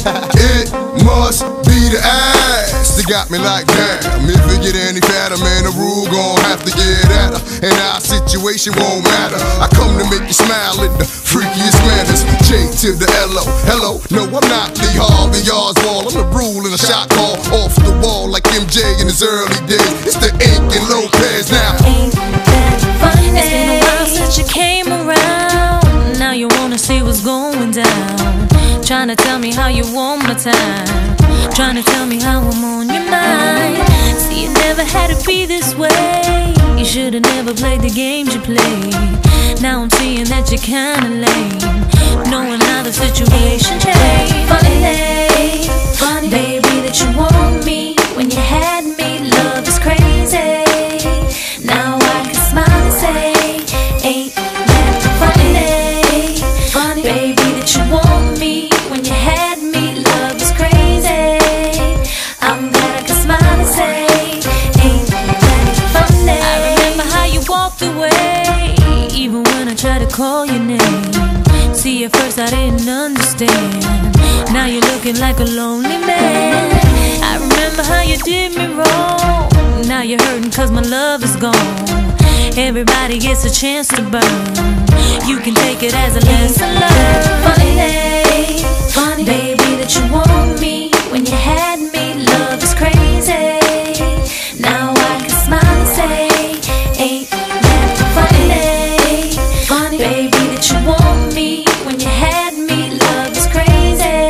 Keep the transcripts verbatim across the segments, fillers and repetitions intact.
It must be the ass that got me like damn. If it get any fatter, man, the rule gon' have to get at her. And our situation won't matter. I come to make you smile in the freakiest manners. J to the L O, hello. No, I'm not Lee Harvey Oswald. I'm the rule in a shot call off the wall like M J in his early days. It's the Ink and Lopez now. Ain't that funny? It's been a while since you came around. Now you wanna see what's going down. Trying to tell me how you want my time. Trying to tell me how I'm on your mind. See, it never had to be this way. You should've never played the games you played. Now I'm seeing that you're kinda lame, knowing how the situation changed. Funny, funny, baby, that you want me when you had me. Love is crazy. Now I can smile and say, ain't that funny? Funny, baby, that you want me when you had me. Love is crazy. I'm glad I can smile and say, ain't that funny? I remember how you walked away, even when I tried to call your name. See, at first I didn't understand. Now you're looking like a lonely man. I remember how you did me wrong. Now you're hurting cause my love is gone. Everybody gets a chance to burn. You can take it as a lesson learned. Funny, funny, baby, that you want me when you had me. Love is crazy. Now I can smile and say, ain't that funny? Funny, baby, that you want me when you had me. Love is crazy.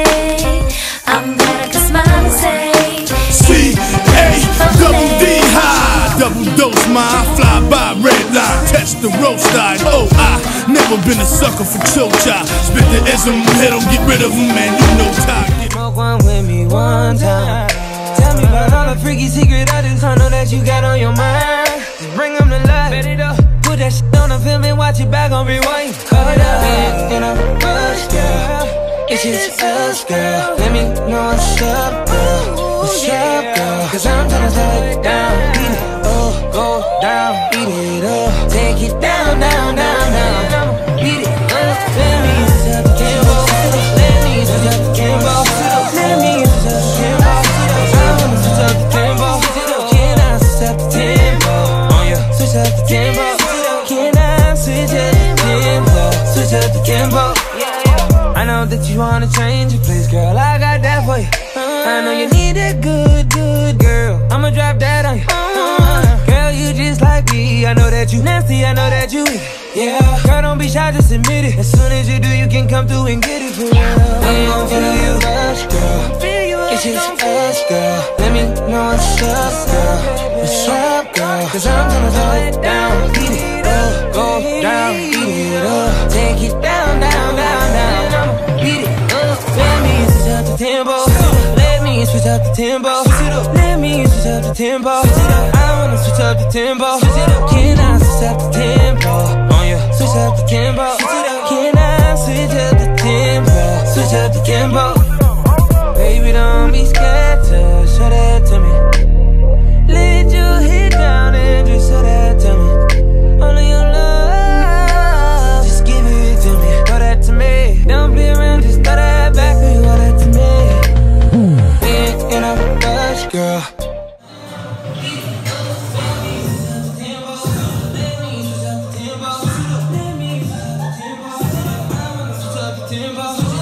I'm glad I can smile and say, C A double D high, double dose my fly by red line, test the roast line. Oh, I never been a sucker for chocha. Spit the ism, hit 'em, get rid of 'em, man. You know target. Smoke one with me one time. Tell me about all the freaky secret I just know that you got on your mind. Just bring 'em to life. Bet it up. Put that shit on the film and watch it back on rewind. Cut it up in a rush, girl. It's just us, girl. Let me know what's up, girl. What's up, girl? Cause I'm tryna slow it down. Beat it up, go down. Beat it up, take it down, down, down, down. Beat it up, let me switch up the tempo. Let me switch up the tempo. Let me switch up the tempo. I wanna switch up the tempo. Can I switch up the tempo? Oh yeah, switch up the tempo. Can I switch up the tempo? Switch up the tempo. I know that you wanna change your place, girl. I got that for you. I know you need a good, good girl. I'ma drop that on you. Girl, you just like me. I know that you nasty. I know that you eat. Yeah, girl, don't be shy, just admit it. As soon as you do, you can come through and get it for real. I'm gon' feel you rush, girl. It's just us, girl. Let me know what's up, girl. What's up, girl? Cause I'm gonna slow it down. Beat it up, go down. Beat it up, take it down, down, down, down. Beat it up, let me switch up the tempo. Let me switch up the tempo. Let me switch up the tempo. I wanna switch up the tempo. Can I switch up the tempo? Oh yeah, switch up the tempo. Can I switch up the tempo? Switch up the tempo. Baby, don't be scared to show that to me. Let your head down and just show that to me. All of your love, just give it to me. Throw that to me. Don't be around, just throw that back and throw that to me. Big in a rush, girl. Tempo.